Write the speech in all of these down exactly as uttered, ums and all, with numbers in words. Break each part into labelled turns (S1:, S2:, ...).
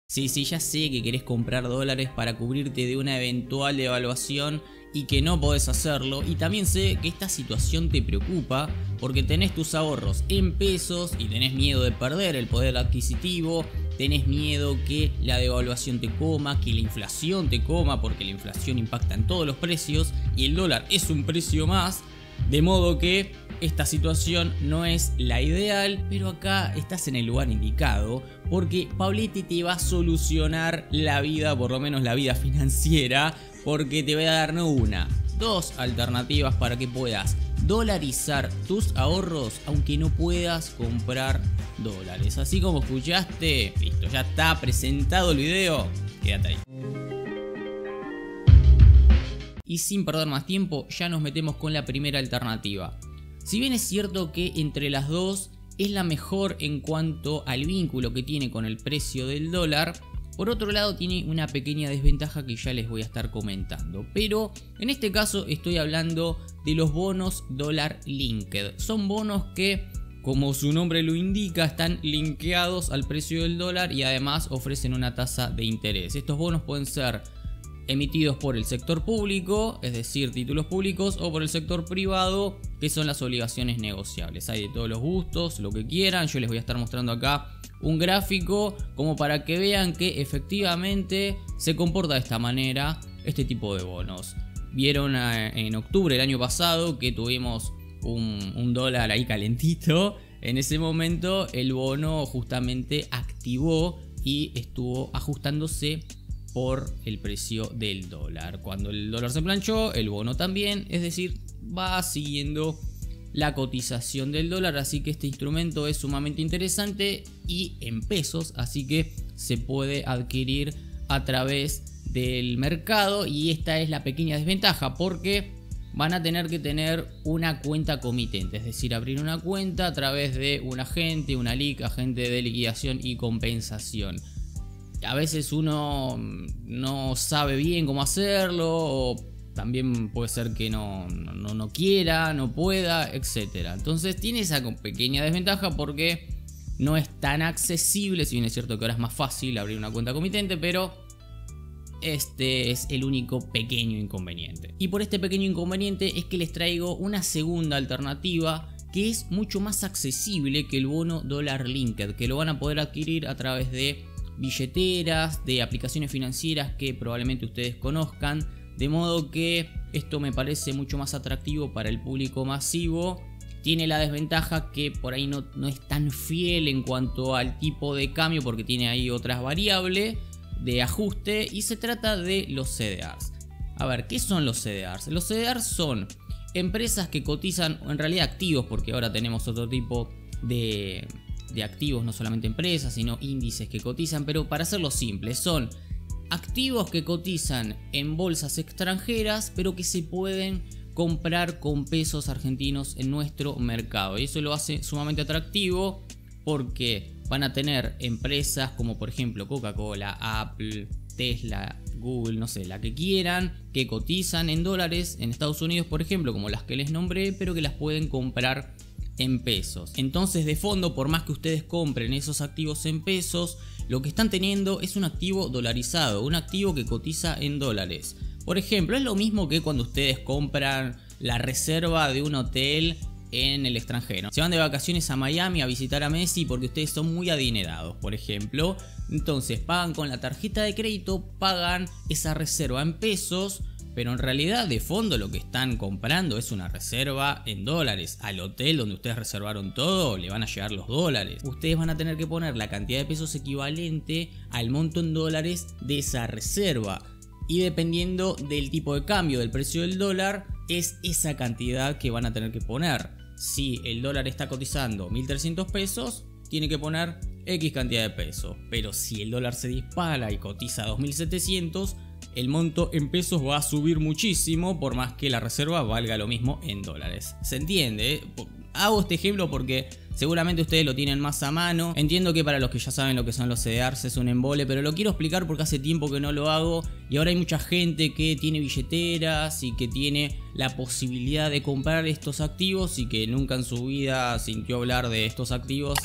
S1: Sí, sí, ya sé que querés comprar dólares para cubrirte de una eventual devaluación y que no podés hacerlo, y también sé que esta situación te preocupa porque tenés tus ahorros en pesos y tenés miedo de perder el poder adquisitivo, tenés miedo que la devaluación te coma, que la inflación te coma, porque la inflación impacta en todos los precios y el dólar es un precio más, de modo que esta situación no es la ideal, pero acá estás en el lugar indicado porque Pablete te va a solucionar la vida, por lo menos la vida financiera, porque te voy a dar no una, dos alternativas para que puedas dolarizar tus ahorros aunque no puedas comprar dólares. Así como escuchaste, listo, ya está presentado el video, quédate ahí. Y sin perder más tiempo, ya nos metemos con la primera alternativa. Si bien es cierto que entre las dos es la mejor en cuanto al vínculo que tiene con el precio del dólar, por otro lado tiene una pequeña desventaja que ya les voy a estar comentando. Pero en este caso estoy hablando de los bonos dólar linked. Son bonos que, como su nombre lo indica, están linkeados al precio del dólar y además ofrecen una tasa de interés. Estos bonos pueden ser emitidos por el sector público, es decir, títulos públicos, o por el sector privado, que son las obligaciones negociables. Hay de todos los gustos, lo que quieran. Yo les voy a estar mostrando acá un gráfico como para que vean que efectivamente se comporta de esta manera este tipo de bonos. Vieron en octubre del año pasado que tuvimos un, un dólar ahí calentito. En ese momento el bono justamente activó y estuvo ajustándose por el precio del dólar. Cuando el dólar se planchó, el bono también, es decir, va siguiendo la cotización del dólar, así que este instrumento es sumamente interesante y en pesos, así que se puede adquirir a través del mercado. Y esta es la pequeña desventaja, porque van a tener que tener una cuenta comitente, es decir, abrir una cuenta a través de un agente, una L I C, agente de liquidación y compensación. A veces uno no sabe bien cómo hacerlo, o también puede ser que no, no, no quiera, no pueda, etcétera. Entonces tiene esa pequeña desventaja porque no es tan accesible. Si bien es cierto que ahora es más fácil abrir una cuenta comitente, pero este es el único pequeño inconveniente. Y por este pequeño inconveniente es que les traigo una segunda alternativa que es mucho más accesible que el bono dólar linked, que lo van a poder adquirir a través de billeteras, de aplicaciones financieras que probablemente ustedes conozcan, de modo que esto me parece mucho más atractivo para el público masivo. Tiene la desventaja que por ahí no, no es tan fiel en cuanto al tipo de cambio, porque tiene ahí otras variables de ajuste, y se trata de los C D Rs. A ver, ¿qué son los C D Rs? Los C D Rs son empresas que cotizan, o en realidad activos, porque ahora tenemos otro tipo de de activos, no solamente empresas, sino índices que cotizan, pero para hacerlo simple, son activos que cotizan en bolsas extranjeras, pero que se pueden comprar con pesos argentinos en nuestro mercado. Y eso lo hace sumamente atractivo porque van a tener empresas como por ejemplo Coca-Cola, Apple, Tesla, Google, no sé, la que quieran, que cotizan en dólares en Estados Unidos, por ejemplo, como las que les nombré, pero que las pueden comprar en pesos. Entonces, de fondo, por más que ustedes compren esos activos en pesos, lo que están teniendo es un activo dolarizado, un activo que cotiza en dólares. Por ejemplo, es lo mismo que cuando ustedes compran la reserva de un hotel en el extranjero. Se van de vacaciones a Miami a visitar a Messi porque ustedes son muy adinerados, por ejemplo. Entonces pagan con la tarjeta de crédito, pagan esa reserva en pesos, pero en realidad de fondo lo que están comprando es una reserva en dólares. Al hotel donde ustedes reservaron todo le van a llegar los dólares. Ustedes van a tener que poner la cantidad de pesos equivalente al monto en dólares de esa reserva. Y dependiendo del tipo de cambio del precio del dólar, es esa cantidad que van a tener que poner. Si el dólar está cotizando mil trescientos pesos, tiene que poner X cantidad de pesos. Pero si el dólar se dispara y cotiza dos mil setecientos, el monto en pesos va a subir muchísimo, por más que la reserva valga lo mismo en dólares. ¿Se entiende? ¿Eh? Hago este ejemplo porque seguramente ustedes lo tienen más a mano. Entiendo que para los que ya saben lo que son los C D Rs es un embole, pero lo quiero explicar porque hace tiempo que no lo hago y ahora hay mucha gente que tiene billeteras y que tiene la posibilidad de comprar estos activos y que nunca en su vida sintió hablar de estos activos y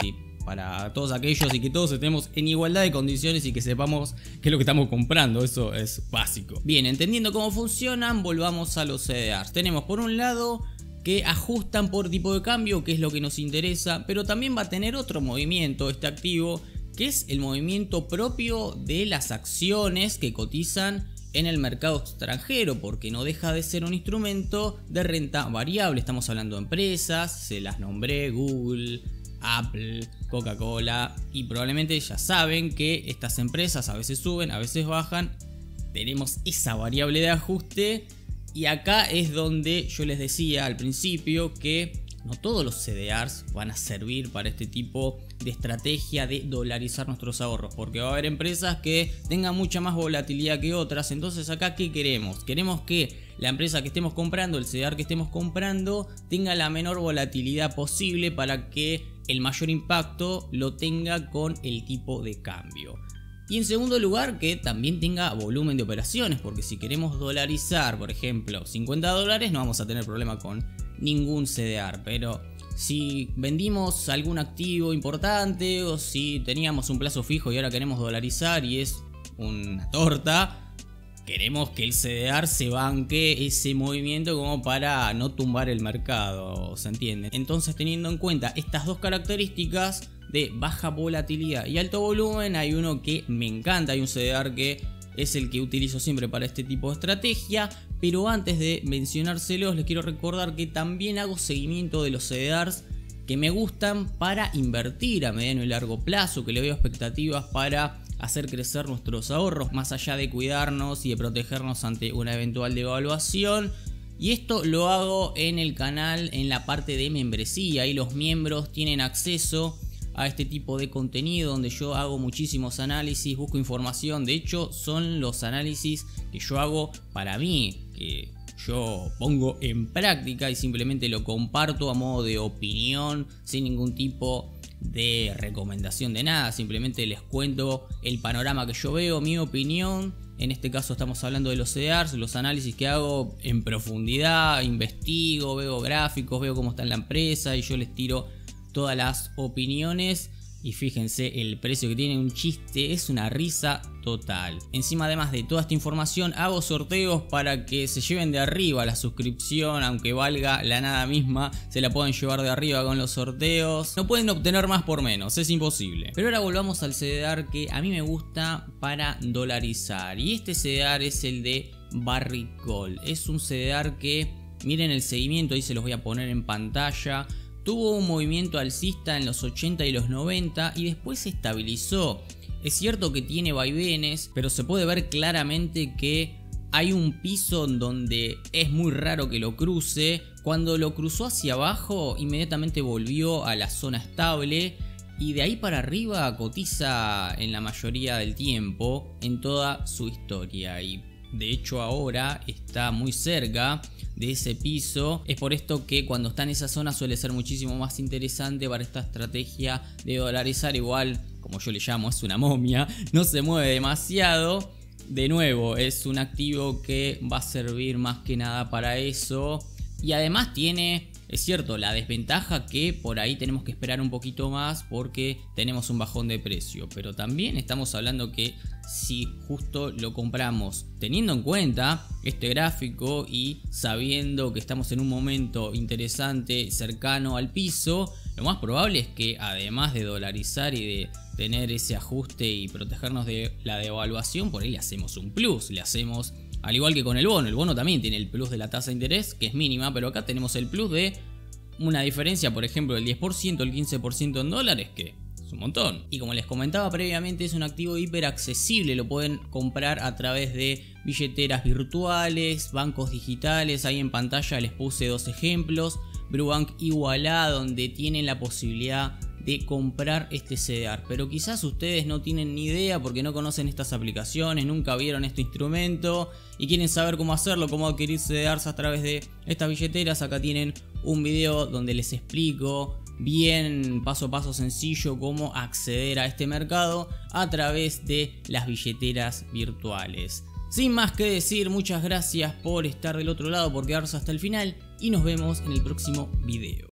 S1: para todos aquellos y que todos estemos en igualdad de condiciones y que sepamos qué es lo que estamos comprando. Eso es básico. Bien, entendiendo cómo funcionan, volvamos a los C D Rs. Tenemos por un lado que ajustan por tipo de cambio, que es lo que nos interesa, pero también va a tener otro movimiento este activo, que es el movimiento propio de las acciones que cotizan en el mercado extranjero, porque no deja de ser un instrumento de renta variable. Estamos hablando de empresas, se las nombré, Google, Apple, Coca-Cola, y probablemente ya saben que estas empresas a veces suben, a veces bajan. Tenemos esa variable de ajuste, y acá es donde yo les decía al principio que no todos los C D Rs van a servir para este tipo de estrategia de dolarizar nuestros ahorros, porque va a haber empresas que tengan mucha más volatilidad que otras. Entonces acá, ¿qué queremos? Queremos que la empresa que estemos comprando, el C D R que estemos comprando, tenga la menor volatilidad posible para que el mayor impacto lo tenga con el tipo de cambio. Y en segundo lugar, que también tenga volumen de operaciones, porque si queremos dolarizar, por ejemplo, cincuenta dólares, no vamos a tener problema con ningún C D R. Pero si vendimos algún activo importante, o si teníamos un plazo fijo y ahora queremos dolarizar y es una torta, queremos que el C D R se banque ese movimiento como para no tumbar el mercado, ¿se entiende? Entonces, teniendo en cuenta estas dos características de baja volatilidad y alto volumen, hay uno que me encanta, hay un C D R que es el que utilizo siempre para este tipo de estrategia. Pero antes de mencionárselos, les quiero recordar que también hago seguimiento de los C D Rs que me gustan para invertir a mediano y largo plazo, que le veo expectativas para hacer crecer nuestros ahorros, más allá de cuidarnos y de protegernos ante una eventual devaluación. Y esto lo hago en el canal, en la parte de membresía, y los miembros tienen acceso a este tipo de contenido donde yo hago muchísimos análisis, busco información. De hecho, son los análisis que yo hago para mí, que yo pongo en práctica y simplemente lo comparto a modo de opinión, sin ningún tipo de recomendación de nada. Simplemente les cuento el panorama que yo veo, mi opinión. En este caso estamos hablando de los C D Rs, los análisis que hago en profundidad, investigo, veo gráficos, veo cómo está en la empresa y yo les tiro todas las opiniones. Y fíjense el precio que tiene, un chiste, es una risa total. Encima, además de toda esta información, hago sorteos para que se lleven de arriba la suscripción, aunque valga la nada misma, se la pueden llevar de arriba con los sorteos. No pueden obtener más por menos, es imposible. Pero ahora volvamos al C D R que a mí me gusta para dolarizar, y este C D R es el de Barrick Gold. Es un C D R que, miren el seguimiento, ahí se los voy a poner en pantalla. Tuvo un movimiento alcista en los ochenta y los noventa y después se estabilizó. Es cierto que tiene vaivenes, pero se puede ver claramente que hay un piso en donde es muy raro que lo cruce. Cuando lo cruzó hacia abajo, inmediatamente volvió a la zona estable y de ahí para arriba cotiza en la mayoría del tiempo en toda su historia. Y de hecho ahora está muy cerca de ese piso. Es por esto que cuando está en esa zona suele ser muchísimo más interesante para esta estrategia de dolarizar. Igual, como yo le llamo, es una momia, no se mueve demasiado. De nuevo, es un activo que va a servir más que nada para eso. Y además tiene, es cierto, la desventaja que por ahí tenemos que esperar un poquito más porque tenemos un bajón de precio. Pero también estamos hablando que si justo lo compramos teniendo en cuenta este gráfico y sabiendo que estamos en un momento interesante cercano al piso, lo más probable es que, además de dolarizar y de tener ese ajuste y protegernos de la devaluación, por ahí le hacemos un plus, le hacemos, al igual que con el bono. El bono también tiene el plus de la tasa de interés, que es mínima, pero acá tenemos el plus de una diferencia, por ejemplo, del diez por ciento, el quince por ciento en dólares, que es un montón. Y como les comentaba previamente, es un activo hiper accesible. Lo pueden comprar a través de billeteras virtuales, bancos digitales. Ahí en pantalla les puse dos ejemplos. Brubank Igualá, donde tienen la posibilidad de comprar este C D R. Pero quizás ustedes no tienen ni idea porque no conocen estas aplicaciones, nunca vieron este instrumento y quieren saber cómo hacerlo, cómo adquirir C D Rs a través de estas billeteras. Acá tienen un video donde les explico bien, paso a paso sencillo, cómo acceder a este mercado a través de las billeteras virtuales. Sin más que decir, muchas gracias por estar del otro lado, por quedarse hasta el final y nos vemos en el próximo video.